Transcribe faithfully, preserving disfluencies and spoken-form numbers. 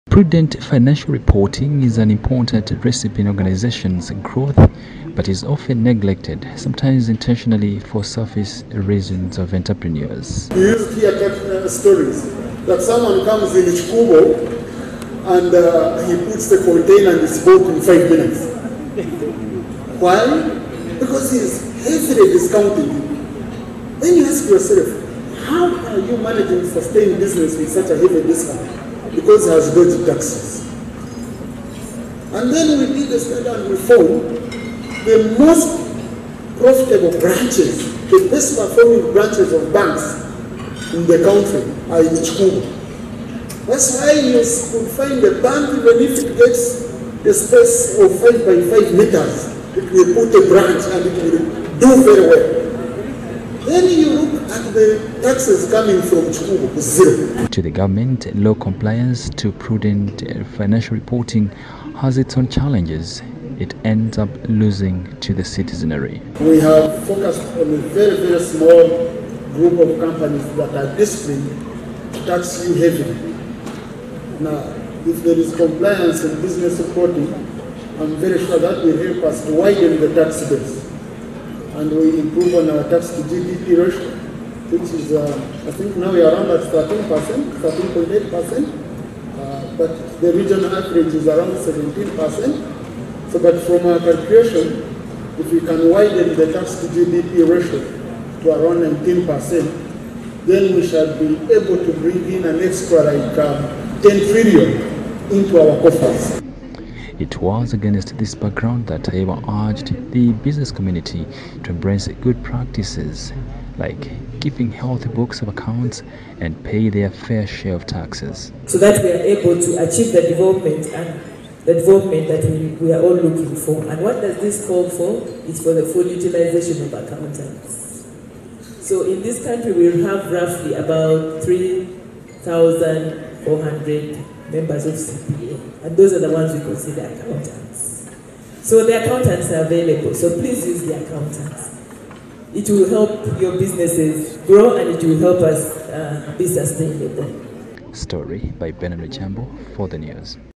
Prudent financial reporting is an important recipe in organizations' growth, but is often neglected, sometimes intentionally, for selfish reasons of entrepreneurs. We used to hear stories that someone comes in Chikubo and uh, he puts the container in his boat in five minutes. Why? Because he's heavily discounting. Then you ask yourself, how are you managing to sustain business with such a heavy discount? Because it has dodgy taxes. And then we did a study and we found the most profitable branches, the best performing branches of banks in the country are in Chikubu. That's why you could find a bank, even if it gets a space of five by five meters, it will put a branch and it will do very well. Then you look at the taxes coming from Chikubu, zero. To the government, law compliance to prudent financial reporting has its own challenges. It ends up losing to the citizenry. We have focused on a very, very small group of companies that are disciplined to tax you heavily. Now, if there is compliance in business reporting, I'm very sure that will help us to widen the tax base. And we improve on our tax to G D P ratio, which is, uh, I think now we are around at thirteen percent, thirteen point eight percent, uh, but the regional average is around seventeen percent. So, but from our calculation, if we can widen the tax to G D P ratio to around nineteen percent, then we shall be able to bring in an extra like uh, ten trillion into our coffers. It was against this background that Taiba urged the business community to embrace good practices like keeping healthy books of accounts and pay their fair share of taxes, so that we are able to achieve the development and the development that we, we are all looking for. And what does this call for? It's for the full utilization of accountants. So in this country, we have roughly about three thousand four hundred members of C P A, and those are the ones we consider accountants. So the accountants are available, so please use the accountants. It will help your businesses grow and it will help us uh, be sustainable. Story by Benjamin Chambo for the news.